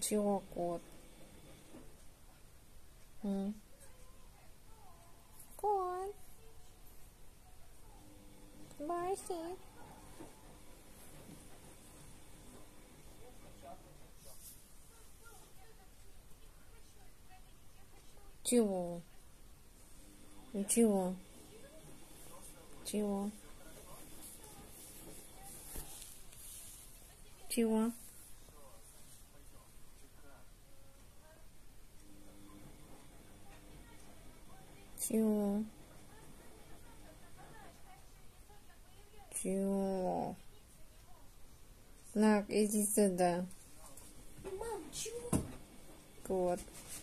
Чего кот? Кот. Баси. Чего? Чего? Чего? Чего? Чего? Чего? На, иди сюда. Мам, чего? Кот.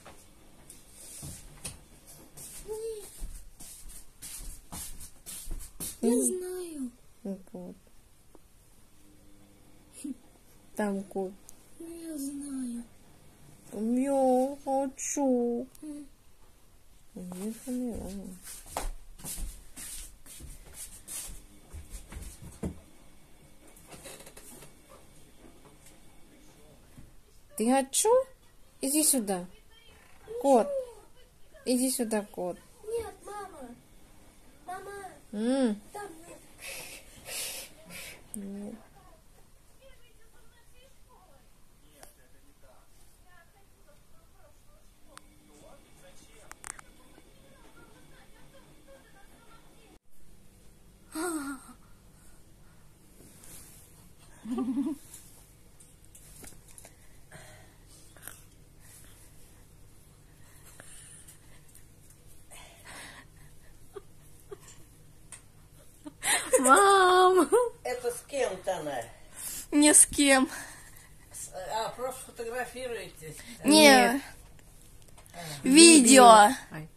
Не знаю. Кот. Там кот. Я знаю. Я хочу. Не поняла. Ты хочу? Иди сюда. Кот. Иди сюда, кот. Нет, мама. Мама. Там Нет. Мам! Это с кем-то она? Не с кем. Просто фотографируетесь? Не. Видео. Ай.